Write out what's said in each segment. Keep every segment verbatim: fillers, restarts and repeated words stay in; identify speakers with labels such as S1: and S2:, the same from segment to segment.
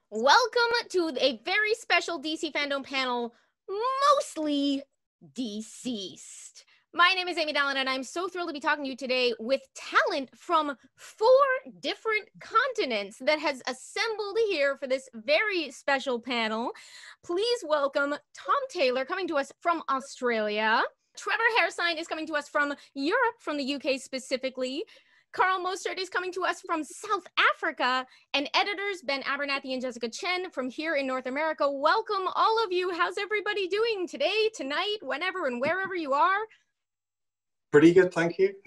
S1: Welcome to a very special D C Fandome panel, mostly DCeased. My name is Amy Dallin, and I'm so thrilled to be talking to you today with talent from four different continents that has assembled here for this very special panel. Please welcome Tom Taylor, coming to us from Australia. Trevor Hairsine is coming to us from Europe, from the U K specifically. Carl Mostert is coming to us from South Africa, and editors Ben Abernathy and Jessica Chen from here in North America. Welcome, all of you. How's everybody doing today, tonight, whenever, and wherever you are?
S2: Pretty good, thank you.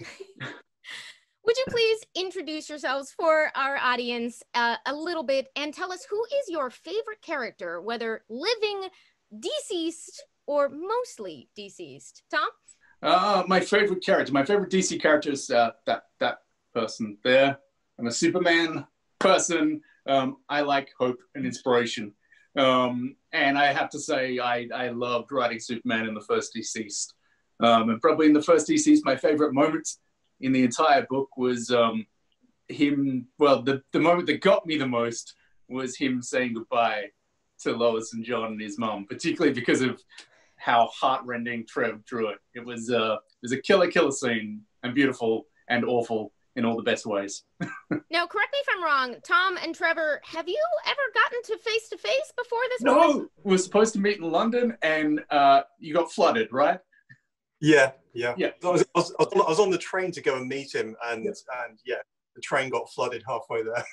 S1: Would you please introduce yourselves for our audience uh, a little bit and tell us who is your favorite character, whether living, deceased, or mostly deceased? Tom?
S3: Uh, my favorite character, my favorite D C character is uh, that, that person there. I'm a Superman person. Um, I like hope and inspiration. Um, and I have to say, I, I loved writing Superman in the first DCeased. Um, and probably in the first DCeased, my favorite moment in the entire book was um, him, well, the, the moment that got me the most was him saying goodbye to Lois and John and his mom, particularly because of how heartrending Trev drew it. It was, uh, it was a killer, killer scene, and beautiful and awful in all the best ways.
S1: Now, correct me if I'm wrong, Tom and Trevor, have you ever gotten to face-to-face before this
S3: No,
S1: moment?
S3: we were supposed to meet in London, and uh, you got flooded, right?
S2: Yeah, yeah.
S3: Yeah.
S2: I was, I, was, I was on the train to go and meet him, and, yes. and yeah, the train got flooded halfway there.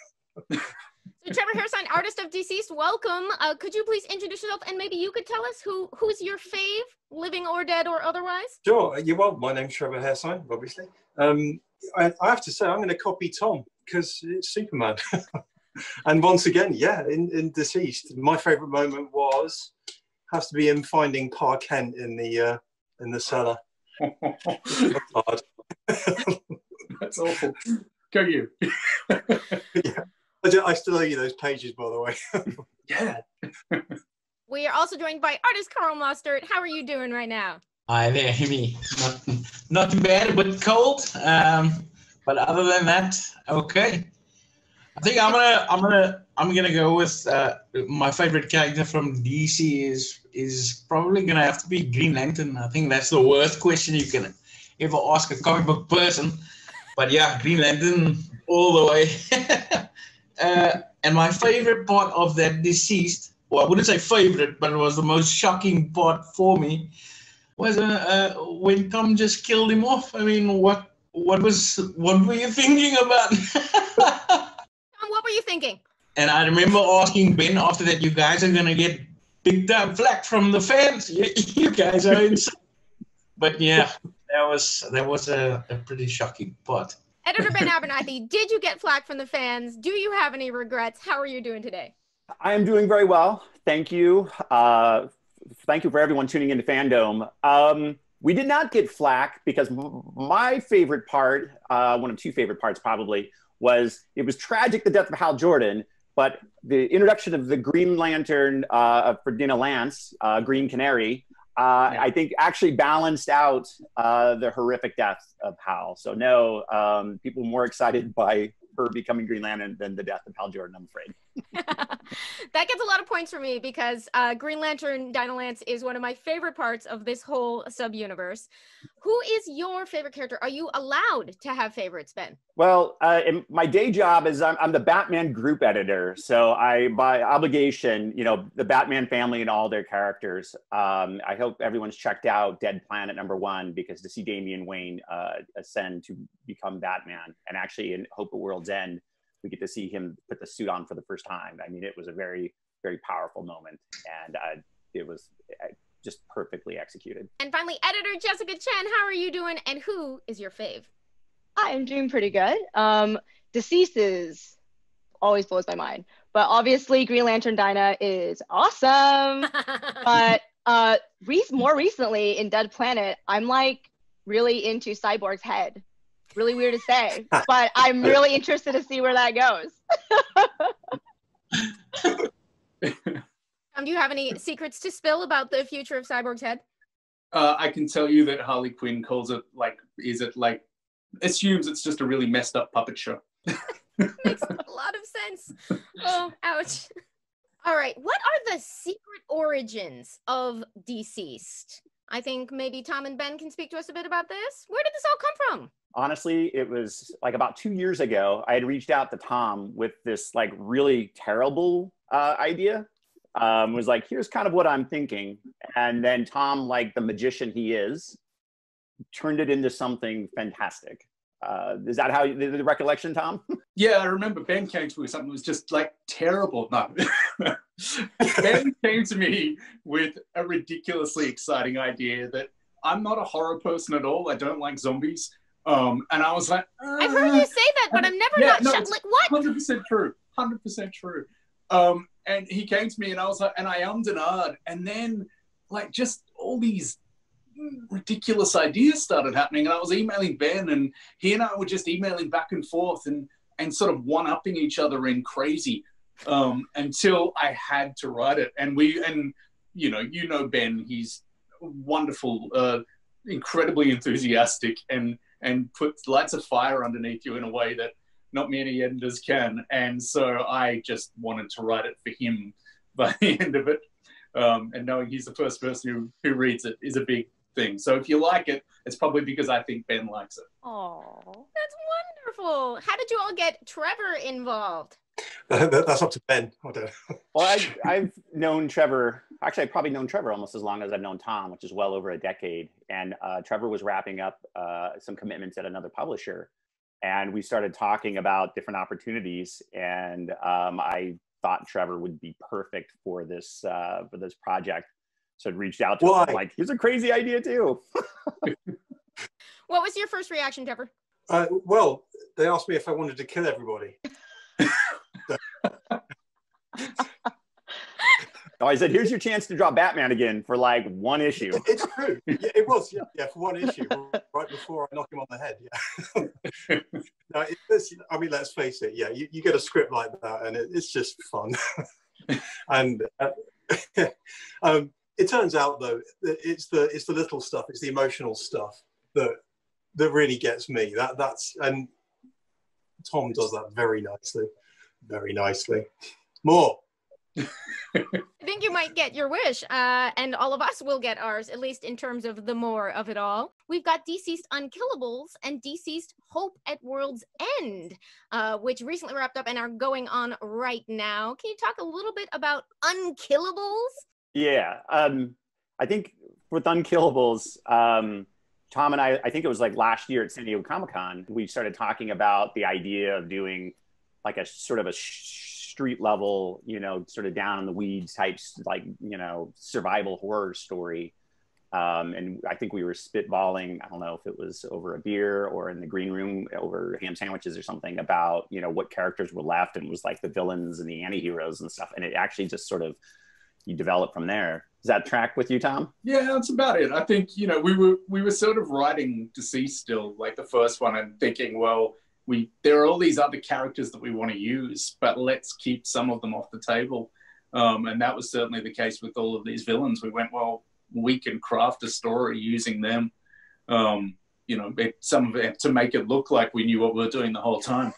S1: So Trevor Hairsine, artist of DCeased, welcome. Uh, could you please introduce yourself, and maybe you could tell us who who's your fave, living or dead or otherwise?
S2: Sure. You well, my name's Trevor Hairsine, obviously. Um, I, I have to say, I'm going to copy Tom because it's Superman. And once again, yeah, in, in DCeased, my favourite moment was has to be him finding Pa Kent in the uh, in the cellar. Hard.
S3: That's awful. Go you.
S2: Yeah. I, do, I still owe you those pages, by the way.
S3: Yeah.
S1: We are also joined by artist Carl Mostert. How are you doing right now?
S4: Hi there, Amy. Not, not too bad, but cold. Um, but other than that, okay. I think I'm gonna, I'm gonna, I'm gonna go with uh, my favorite character from D C is is probably gonna have to be Green Lantern. I think that's the worst question you can ever ask a comic book person. But yeah, Green Lantern all the way. uh, and my favorite part of that DCeased, well, I wouldn't say favorite, but it was the most shocking part for me, was uh, uh, when Tom just killed him off. I mean, what what was what were you thinking about?
S1: Tom, what were you thinking?
S4: And I remember asking Ben after that, you guys are gonna get big time flack from the fans. You, you guys are insane. But yeah, that was that was a, a pretty shocking part.
S1: Editor Ben Abernathy, did you get flack from the fans? Do you have any regrets? How are you doing today?
S5: I am doing very well. Thank you. Uh, thank you for everyone tuning into Fandome. Um, we did not get flack because my favorite part, uh, one of two favorite parts probably, was it was tragic, the death of Hal Jordan, but the introduction of the Green Lantern uh, for Dina Lance, uh, Green Canary, uh, yeah. I think actually balanced out uh, the horrific death of Hal. So no, um, people were more excited by her becoming Green Lantern than the death of Hal Jordan, I'm afraid.
S1: That gets a lot of points for me because uh, Green Lantern Dinah Lance is one of my favorite parts of this whole sub-universe. Who is your favorite character? Are you allowed to have favorites, Ben?
S5: Well, uh, in my day job is I'm, I'm the Batman group editor. So I, by obligation, you know, the Batman family and all their characters. Um, I hope everyone's checked out Dead Planet number one because to see Damian Wayne uh, ascend to become Batman, and actually in Hope of World's End, we get to see him put the suit on for the first time. I mean, it was a very, very powerful moment, and uh, it was uh, just perfectly executed.
S1: And finally, editor Jessica Chen, how are you doing, and who is your fave?
S6: I'm doing pretty good. Um, DCeased is always blows my mind, but obviously Green Lantern Dinah is awesome. But uh, re more recently in Dead Planet, I'm like really into Cyborg's head. Really weird to say, but I'm really interested to see where that goes.
S1: Um, do you have any secrets to spill about the future of Cyborg's head?
S3: Uh, I can tell you that Harley Quinn calls it like, is it like, assumes it's just a really messed up puppet show.
S1: Makes a lot of sense. Oh, ouch. All right, what are the secret origins of DCeased? I think maybe Tom and Ben can speak to us a bit about this. Where did this all come from?
S5: Honestly, it was like about two years ago, I had reached out to Tom with this like really terrible uh, idea. Um, was like, here's kind of what I'm thinking. And then Tom, like the magician he is, turned it into something fantastic. Uh, is that how you, the, the recollection, Tom?
S3: Yeah, I remember Ben came to me with something that was just like terrible. No. Ben came to me with a ridiculously exciting idea that I'm not a horror person at all. I don't like zombies. Um, and I was like, uh,
S1: I've heard you say that, but I'm never
S3: yeah,
S1: not
S3: no,
S1: shut. Like, what?
S3: one hundred percent true. one hundred percent true. Um, and he came to me and I was like, and I ummed and ahed. And then like just all these ridiculous ideas started happening, and I was emailing Ben, and he and I were just emailing back and forth and and sort of one-upping each other in crazy um until I had to write it. And we and you know you know Ben, he's wonderful, uh incredibly enthusiastic, and and puts lights of fire underneath you in a way that not many editors can. And so I just wanted to write it for him by the end of it, um and knowing he's the first person who who reads it is a big thing. So if you like it, it's probably because I think Ben likes it.
S1: Oh, that's wonderful. How did you all get Trevor involved?
S2: That's up to Ben. I don't know.
S5: Well, I, I've known Trevor, actually I've probably known Trevor almost as long as I've known Tom, which is well over a decade. And uh, Trevor was wrapping up uh, some commitments at another publisher. And we started talking about different opportunities. And um, I thought Trevor would be perfect for this, uh, for this project. So I reached out to
S2: Why?
S5: him, like, here's a crazy idea too.
S1: What was your first reaction, Trevor?
S2: Uh, well, they asked me if I wanted to kill everybody.
S5: Oh, I said, here's your chance to draw Batman again for like one issue.
S2: It's true. Yeah, it was. Yeah, yeah, for one issue, right before I knock him on the head. Yeah. No, it's, I mean, let's face it. Yeah, you, you get a script like that, and it, it's just fun. And uh, um, it turns out, though, it's the it's the little stuff, it's the emotional stuff that that really gets me. That that's and Tom does that very nicely, very nicely. More.
S1: I think you might get your wish, uh, and all of us will get ours, at least in terms of the more of it all. We've got DCeased Unkillables and DCeased Hope at World's End, uh, which recently wrapped up and are going on right now. Can you talk a little bit about Unkillables?
S5: Yeah, um, I think with Unkillables, um, Tom and I, I think it was like last year at San Diego Comic-Con, we started talking about the idea of doing like a sort of a street level, you know, sort of down in the weeds types, like, you know, survival horror story. Um, and I think we were spitballing, I don't know if it was over a beer or in the green room over ham sandwiches or something, about, you know, what characters were left, and it was like the villains and the anti-heroes and stuff. And it actually just sort of, you develop from there. Does that track with you, Tom?
S3: Yeah, that's about it. I think, you know, we were we were sort of writing DCeased still, like the first one, and thinking, well, we there are all these other characters that we want to use, but let's keep some of them off the table. Um, and that was certainly the case with all of these villains. We went, well, we can craft a story using them, um, you know, it, some of it to make it look like we knew what we were doing the whole time.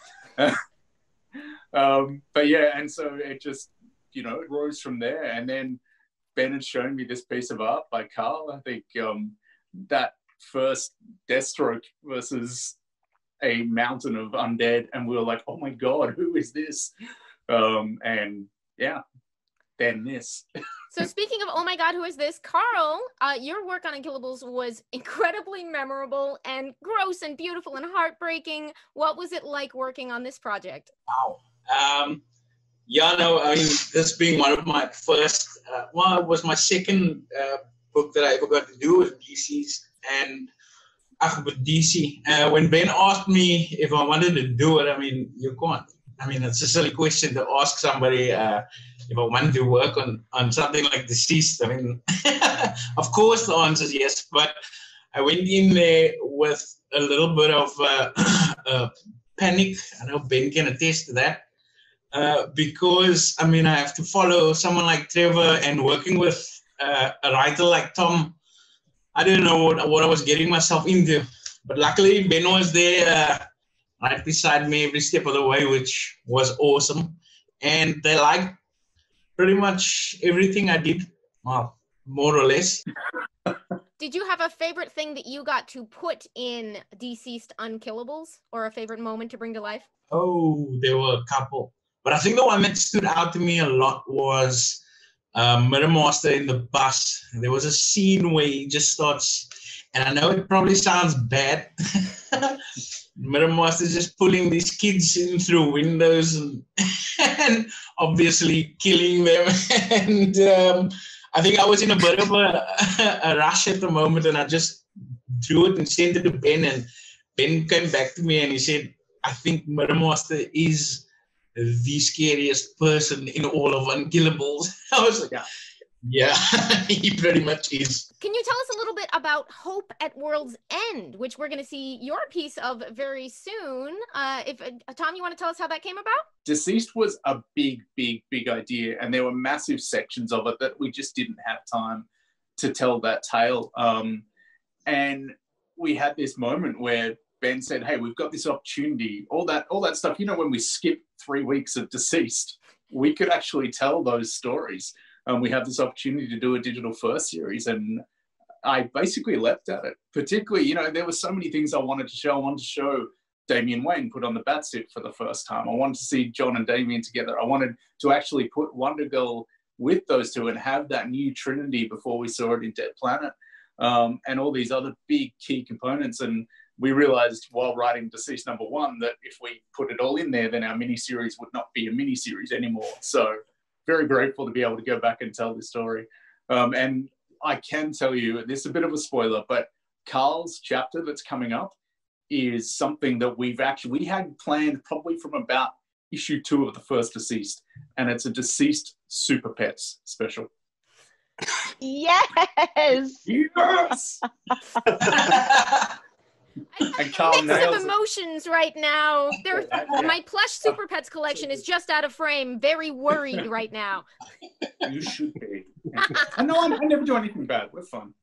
S3: um, but yeah, and so it just, you know, it rose from there. And then Ben had shown me this piece of art by Carl. I think um, that first Deathstroke versus a mountain of undead, and we were like, oh my God, who is this? Um, and yeah, then this.
S1: So speaking of, oh my God, who is this? Carl, uh, your work on Unkillables was incredibly memorable and gross and beautiful and heartbreaking. What was it like working on this project?
S4: Wow. Um, Yeah, no, I mean, this being one of my first, uh, well, it was my second uh, book that I ever got to do with DCeased. And uh, with D C, uh, when Ben asked me if I wanted to do it, I mean, you can't. I mean, it's a silly question to ask somebody uh, if I wanted to work on, on something like DCeased. I mean, of course the answer is yes, but I went in there with a little bit of uh, uh, panic. I know Ben can attest to that. Uh, because, I mean, I have to follow someone like Trevor, and working with uh, a writer like Tom, I didn't know what, what I was getting myself into. But luckily, Ben was there uh, right beside me every step of the way, which was awesome. And they liked pretty much everything I did, well, more or less.
S1: Did you have a favorite thing that you got to put in DCeased Unkillables, or a favorite moment to bring to life?
S4: Oh, there were a couple. But I think the one that stood out to me a lot was uh, Mirror Master in the bus. There was a scene where he just starts, and I know it probably sounds bad. Mirror Master is just pulling these kids in through windows and, and obviously killing them. and um, I think I was in a bit of a, a rush at the moment, and I just drew it and sent it to Ben, and Ben came back to me and he said, I think Mirror Master is the scariest person in all of Unkillables. I was like, yeah, yeah, he pretty much is.
S1: Can you tell us a little bit about Hope at World's End, which we're going to see your piece of very soon? Uh, if uh, Tom, you want to tell us how that came about?
S3: DCeased was a big, big, big idea, and there were massive sections of it that we just didn't have time to tell that tale. Um, and we had this moment where Ben said, hey, we've got this opportunity, all that, all that stuff. You know, when we skip three weeks of DCeased, we could actually tell those stories. Um, we have this opportunity to do a digital first series, and I basically leapt at it. Particularly, you know, there were so many things I wanted to show. I wanted to show Damian Wayne put on the bat suit for the first time. I wanted to see John and Damian together. I wanted to actually put Wonder Girl with those two and have that new trinity before we saw it in Dead Planet, um, and all these other big key components. And we realized while writing DCeased number one that if we put it all in there, then our miniseries would not be a miniseries anymore. So very grateful to be able to go back and tell this story. Um, and I can tell you, this is a bit of a spoiler, but Carl's chapter that's coming up is something that we've actually, we had planned probably from about issue two of the first DCeased, and it's a DCeased Super Pets special.
S6: Yes!
S3: Yes! And Carl
S1: Mix
S3: nails
S1: of
S3: it.
S1: emotions right now. There,
S3: Yeah.
S1: my plush Super Pets collection is just out of frame. Very worried right now.
S3: You should be. I know I never do anything bad. We're fun.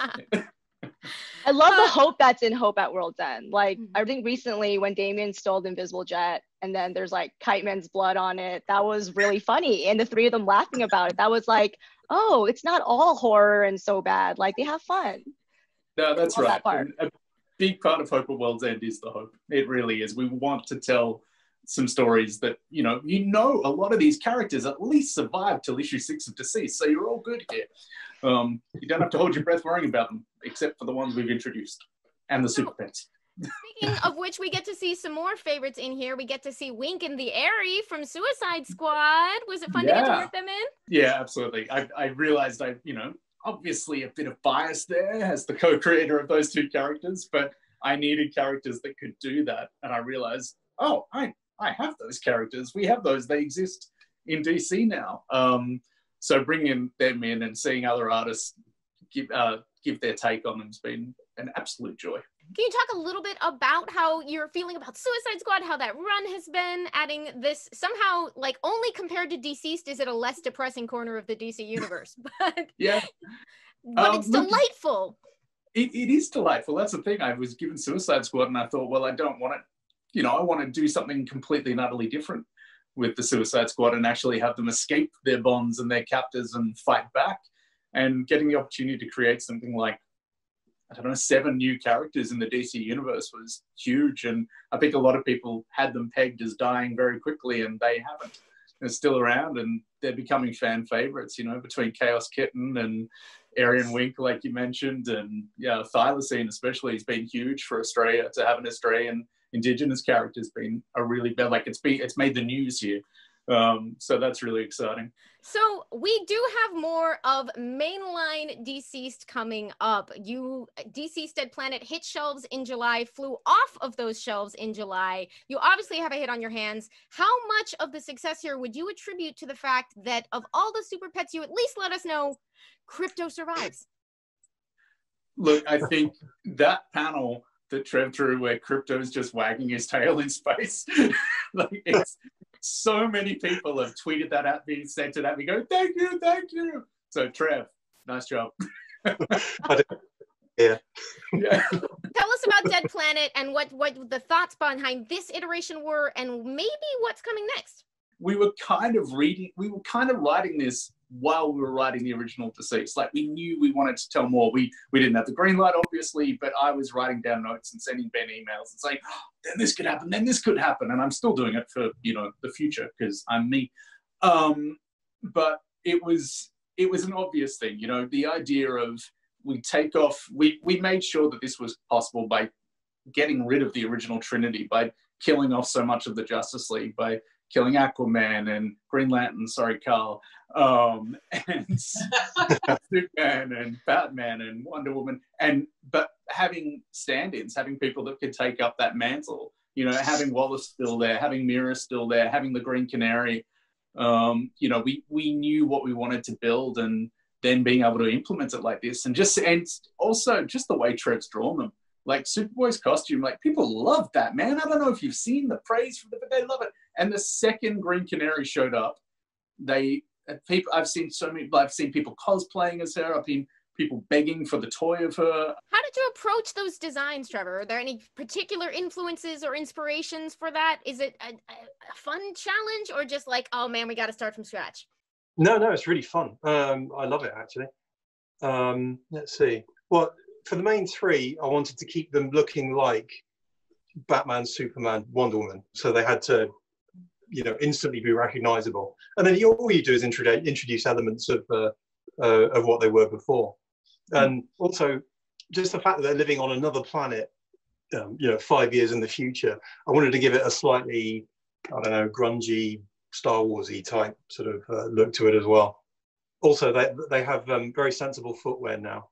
S6: I love the hope that's in Hope at World's End. Like, I think recently when Damien stole the Invisible Jet and then there's like Kite Man's blood on it, that was really funny. And the three of them laughing about it, that was like, oh, it's not all horror and so bad. Like, they have fun.
S3: No, that's
S6: I love
S3: right.
S6: that part.
S3: And a big part of Hope at World's End is the hope. It really is. We want to tell some stories that, you know, you know, a lot of these characters at least survived till issue six of DCeased, so you're all good here. Um, you don't have to hold your breath worrying about them, except for the ones we've introduced and the Super Pets.
S1: Speaking of which, we get to see some more favorites in here. We get to see Wink and the Airy from Suicide Squad. Was it fun to get to
S3: Yeah.
S1: work them in?
S3: Yeah, absolutely. I, I realized I, you know, obviously a bit of bias there as the co-creator of those two characters, but I needed characters that could do that. And I realized, oh, I, I have those characters. We have those. They exist in D C now. Um, so bringing them in and seeing other artists give, uh, give their take on them has been an absolute joy.
S1: Can you talk a little bit about how you're feeling about Suicide Squad, how that run has been, adding this somehow, like, only compared to DCeased, is it a less depressing corner of the D C universe? But,
S3: Yeah.
S1: but
S3: Um,
S1: it's
S3: look,
S1: delightful.
S3: It, it is delightful. That's the thing. I was given Suicide Squad and I thought, well, I don't want it. You know, I want to do something completely and utterly different with the Suicide Squad and actually have them escape their bonds and their captors and fight back. And getting the opportunity to create something like, I don't know, seven new characters in the D C universe was huge. And I think a lot of people had them pegged as dying very quickly, and they haven't. They're still around and they're becoming fan favorites, you know, between Chaos Kitten and Arian Wink, like you mentioned, and yeah, Thylacine especially has been huge for Australia. To have an Australian Indigenous character has been a really bad, like it's been, it's made the news here. Um, so that's really exciting.
S1: So we do have more of mainline DCeased coming up. You DCeased Dead Planet hit shelves in July, flew off of those shelves in July. You obviously have a hit on your hands. How much of the success here would you attribute to the fact that of all the Super Pets, you at least let us know Crypto survives?
S3: Look, I think that panel that Trev drew where Crypto's just wagging his tail in space, like it's, so many people have tweeted that at me, sent it at me, go, thank you, thank you. So Trev, nice job.
S2: Yeah.
S3: Yeah.
S1: Tell us about Dead Planet and what, what the thoughts behind this iteration were and maybe what's coming next.
S3: we were kind of reading, we were kind of writing this while we were writing the original DCeased. Like, we knew we wanted to tell more. We we didn't have the green light, obviously, but I was writing down notes and sending Ben emails and saying, oh, then this could happen, then this could happen. And I'm still doing it for, you know, the future because I'm me. Um, but it was, it was an obvious thing, you know, the idea of we take off, we, we made sure that this was possible by getting rid of the original Trinity, by killing off so much of the Justice League, by killing Aquaman and Green Lantern, sorry, Carl, um, and Superman and Batman and Wonder Woman, and but having stand-ins, having people that could take up that mantle, you know, having Wallace still there, having Mira still there, having the Green Canary, um, you know, we we knew what we wanted to build, and then being able to implement it like this, and just and also just the way Trev's drawn them. Like Superboy's costume, like people love that, man. I don't know if you've seen the praise for it, but they love it. And the second Green Canary showed up, they people I've seen so many. I've seen people cosplaying as her. I've seen people begging for the toy of her.
S1: How did you approach those designs, Trevor? Are there any particular influences or inspirations for that? Is it a, a fun challenge, or just like, oh man, we got to start from scratch?
S2: No, no, it's really fun. Um, I love it actually. Um, let's see. Well, for the main three, I wanted to keep them looking like Batman, Superman, Wonder Woman. So they had to, you know, instantly be recognizable. And then you, all you do is introduce, introduce elements of, uh, uh, of what they were before. And also, just the fact that they're living on another planet, um, you know, five years in the future, I wanted to give it a slightly, I don't know, grungy, Star Wars-y type sort of uh, look to it as well. Also, they, they have um, very sensible footwear now.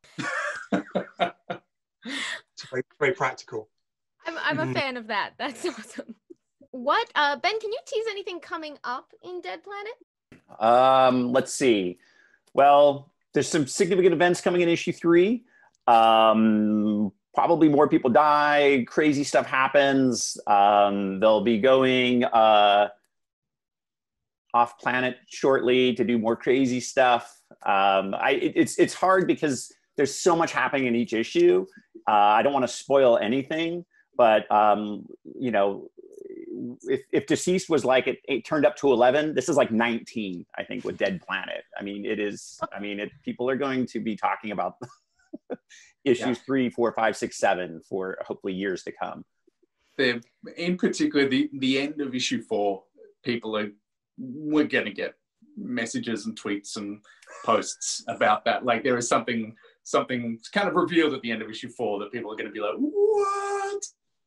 S2: It's very, very practical.
S1: I'm, I'm a fan of that. That's awesome. What, uh, Ben, can you tease anything coming up in Dead Planet?
S5: Um, let's see. Well, there's some significant events coming in issue three. Um, probably more people die, crazy stuff happens. Um, they'll be going uh, off planet shortly to do more crazy stuff. Um, I, it, it's, it's hard because there's so much happening in each issue. Uh, I don't want to spoil anything, but um, you know, if, if DCeased was like it, it turned up to eleven, this is like nineteen, I think, with Dead Planet. I mean, it is. I mean, it, people are going to be talking about issues yeah. three, four, five, six, seven for hopefully years to come.
S3: The, in particular, the the end of issue four, people are we're going to get messages and tweets and posts about that. Like there is something. Something kind of revealed at the end of issue four that people are going to be like, what?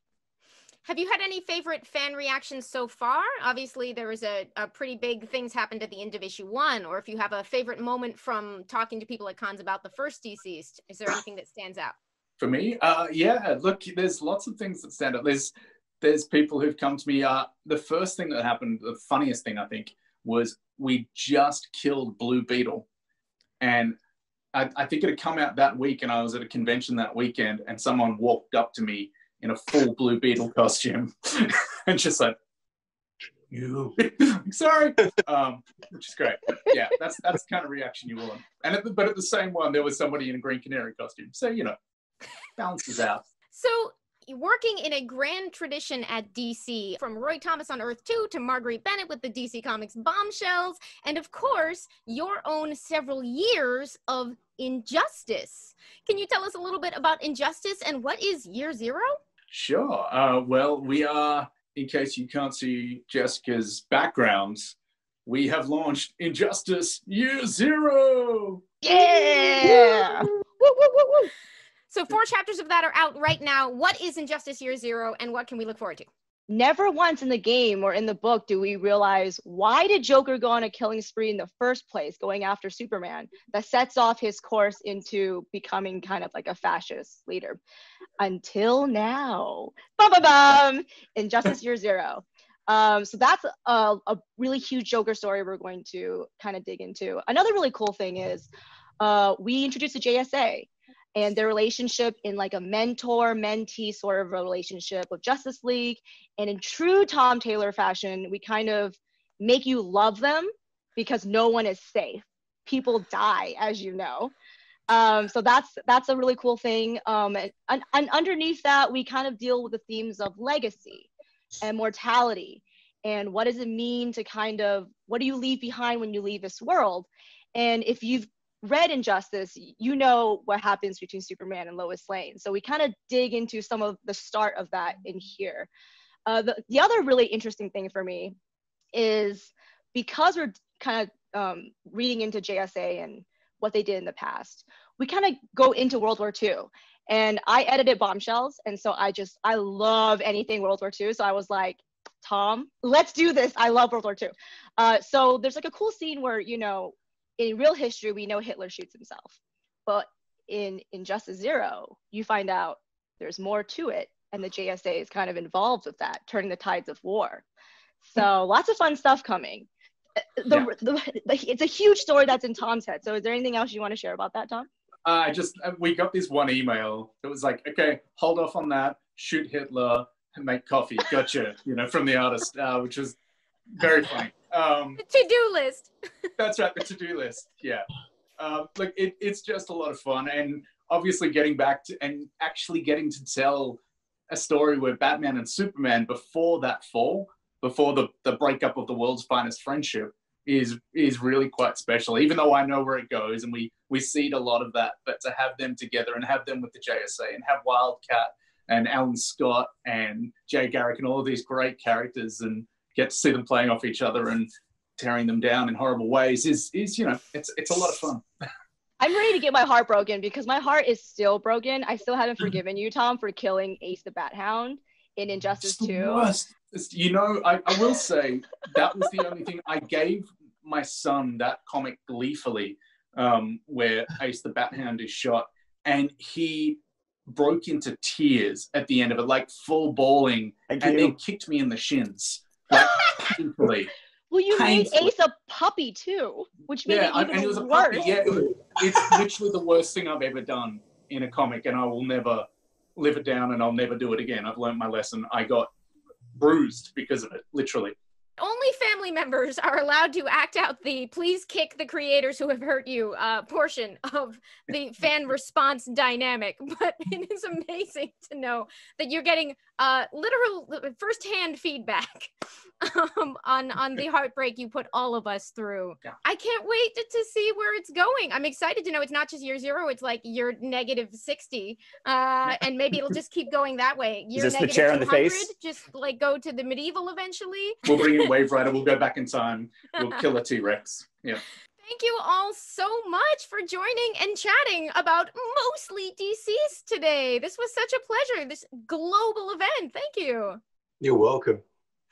S1: Have you had any favorite fan reactions so far? Obviously, there was a, a pretty big things happened at the end of issue one, or if you have a favorite moment from talking to people at cons about the first DCeased, is there anything that stands out?
S3: For me, uh, yeah, look, there's lots of things that stand out. There's, there's people who've come to me. Uh, the first thing that happened, the funniest thing I think, was we just killed Blue Beetle. And I, I think it had come out that week, and I was at a convention that weekend, and someone walked up to me in a full Blue Beetle costume and just like, you, sorry, um, which is great. Yeah, that's that's the kind of reaction you want. And at the, but at the same one, there was somebody in a Green Canary costume. So, you know, balances out.
S1: So working in a grand tradition at D C, from Roy Thomas on Earth two to Marguerite Bennett with the D C Comics bombshells, and of course, your own several years of Injustice. Can you tell us a little bit about Injustice and what is Year Zero?
S3: Sure. Uh, well, we are, in case you can't see Jessica's backgrounds, we have launched Injustice Year Zero!
S6: Yeah! Woo, woo, woo, woo.
S1: So four chapters of that are out right now. What is Injustice Year Zero, and what can we look forward to?
S6: Never once in the game or in the book do we realize, why did Joker go on a killing spree in the first place, going after Superman, that sets off his course into becoming kind of like a fascist leader. Until now. Bum-bum-bum! Injustice Year Zero. Um, so that's a, a really huge Joker story we're going to kind of dig into. Another really cool thing is uh, we introduced the J S A. And their relationship in like a mentor-mentee sort of a relationship with Justice League. And in true Tom Taylor fashion, we kind of make you love them because no one is safe. People die, as you know. Um, so that's that's a really cool thing. Um, and, and underneath that, we kind of deal with the themes of legacy and mortality and what does it mean to kind of, what do you leave behind when you leave this world? And if you've read Injustice, you know what happens between Superman and Lois Lane. So we kind of dig into some of the start of that in here. Uh, the, the other really interesting thing for me is because we're kind of um, reading into J S A and what they did in the past, we kind of go into World War Two. And I edited Bombshells, and so I just, I love anything World War Two. So I was like, Tom, let's do this. I love World War Two. Uh, so there's like a cool scene where, you know, in real history, we know Hitler shoots himself. But in Injustice Zero, you find out there's more to it. And the J S A is kind of involved with that, turning the tides of war. So lots of fun stuff coming. The,
S3: Yeah.
S6: the, the, it's a huge story that's in Tom's head. So is there anything else you want to share about that, Tom?
S3: I uh, just, we got this one email that was like, okay, hold off on that, shoot Hitler, and make coffee, gotcha, you know, from the artist, uh, which was very funny. Um,
S1: The to-do list.
S3: That's right, the to-do list, yeah. Uh, like, it, it's just a lot of fun, and obviously getting back to, and actually getting to tell a story where Batman and Superman, before that fall, before the, the breakup of the world's finest friendship, is is really quite special, even though I know where it goes, and we we see a lot of that, but to have them together and have them with the J S A and have Wildcat and Alan Scott and Jay Garrick and all of these great characters and get to see them playing off each other and tearing them down in horrible ways is, is you know, it's it's a lot of fun.
S6: I'm ready to get my heart broken because my heart is still broken. I still haven't forgiven you, Tom, for killing Ace the Bat Hound in Injustice two.
S3: Worst. You know, I, I will say that was the only thing. I gave my son that comic gleefully, um, where Ace the Bat Hound is shot, and he broke into tears at the end of it, like full bawling,
S5: Thank
S3: and
S5: you.
S3: then kicked me in the shins, like painfully.
S6: Well, you
S3: Painfully.
S6: made Ace a puppy too, which made
S3: Yeah,
S6: it
S3: I-
S6: even
S3: and it was a
S6: worse.
S3: puppy. Yeah, it was, it's literally the worst thing I've ever done in a comic, and I will never live it down, and I'll never do it again. I've learned my lesson. I got bruised because of it, literally.
S1: Only family members are allowed to act out the please kick the creators who have hurt you uh, portion of the fan response dynamic. But it is amazing to know that you're getting uh, literal firsthand feedback um, on, on the heartbreak you put all of us through.
S3: Yeah.
S1: I can't wait to, to see where it's going. I'm excited to know it's not just year zero, it's like year negative sixty. Uh, and maybe it'll just keep going that way. Year
S5: this the
S1: negative
S5: chair in the
S1: two hundred,
S5: face?
S1: just like go to the medieval eventually.
S3: We'll bring in Wave Rider. We'll go back in time. We'll kill a T-Rex. Yeah.
S1: Thank you all so much for joining and chatting about mostly DCeased today. This was such a pleasure, this global event. Thank you.
S2: You're welcome.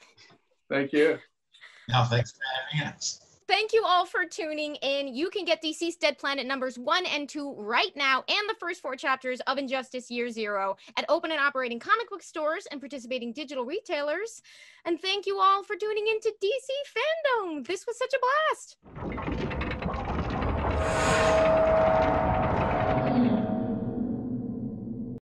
S3: Thank you.
S4: No, thanks for having us.
S1: Thank you all for tuning in. You can get DCeased Dead Planet numbers one and two right now and the first four chapters of Injustice Year Zero at open and operating comic book stores and participating digital retailers. And thank you all for tuning into D C Fandome. This was such a blast.